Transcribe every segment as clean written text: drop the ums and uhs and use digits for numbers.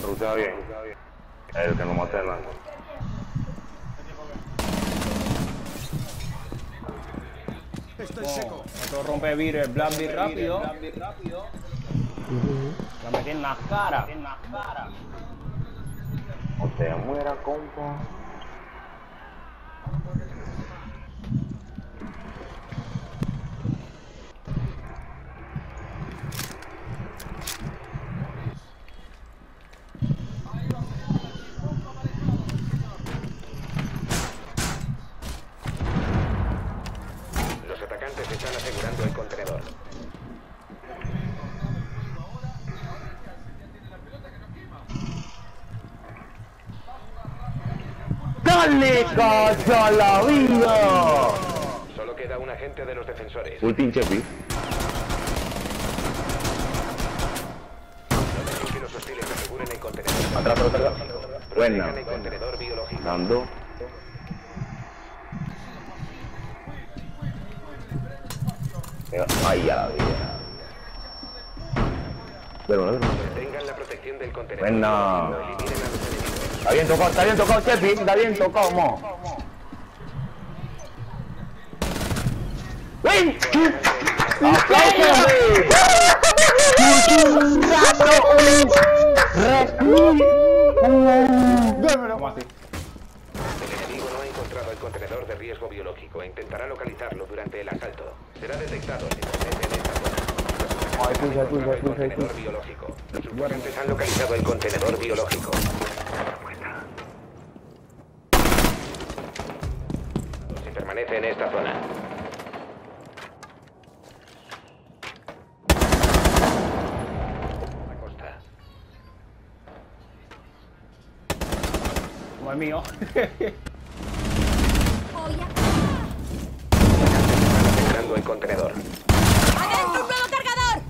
Lucha bien. El que no mate nada. Estoy seco. Esto rompe vidrio, el Black Beat rápido. La metí en la cara. O te muera, compa. Los atacantes están asegurando el contenedor. ¡Dale, cacha la vida! Solo queda un agente de los defensores. Full pinche pi. No dejen que los hostiles aseguren el contenedor. Atrás. Buena. Protejan el contenedor biológico. Dando. Ay, a la vida. Pero, Tengan la protección del contenedor. Buena. Eliminen a los enemigos. Está bien tocado, Chepi. Está bien tocado, mo. ¡Uy! ¿Cómo así? El enemigo no ha encontrado el contenedor de riesgo biológico e intentará localizarlo durante el asalto. Será detectado si se mete en esta zona. El contenedor biológico. Los atacantes han localizado el contenedor biológico. Se permanece en esta zona. La costa. Como es mío. Asegurando el contenedor. ¡Adentro un nuevo cargador!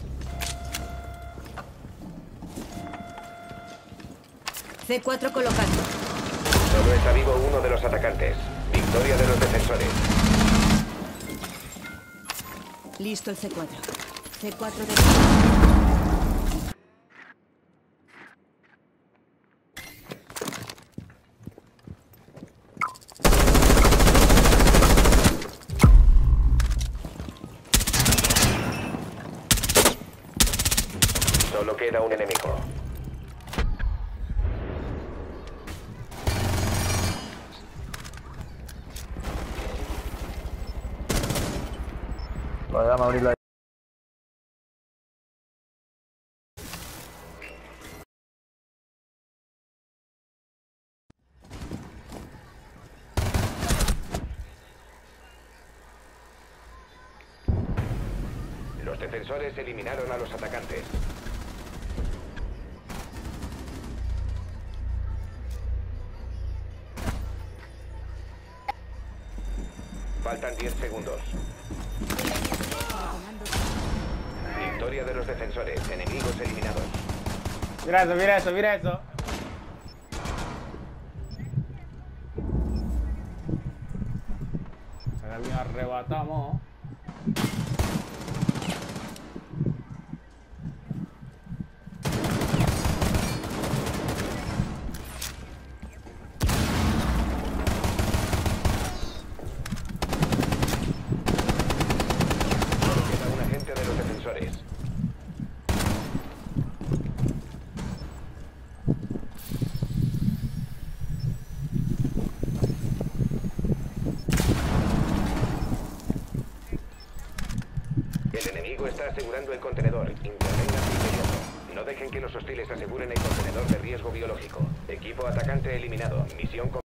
C4 colocando. Solo está vivo uno de los atacantes. Victoria de los defensores. Listo el C4. C4 de... Solo queda un enemigo. Déjame abrirla. Los defensores eliminaron a los atacantes. Faltan 10 segundos. Victoria de los defensores. Enemigos eliminados. Mira eso. Ahora bien arrebatamos. Queda un agente de los defensores. El enemigo está asegurando el contenedor. Intervengan de inmediato. No dejen que los hostiles aseguren el contenedor de riesgo biológico. Equipo atacante eliminado. Misión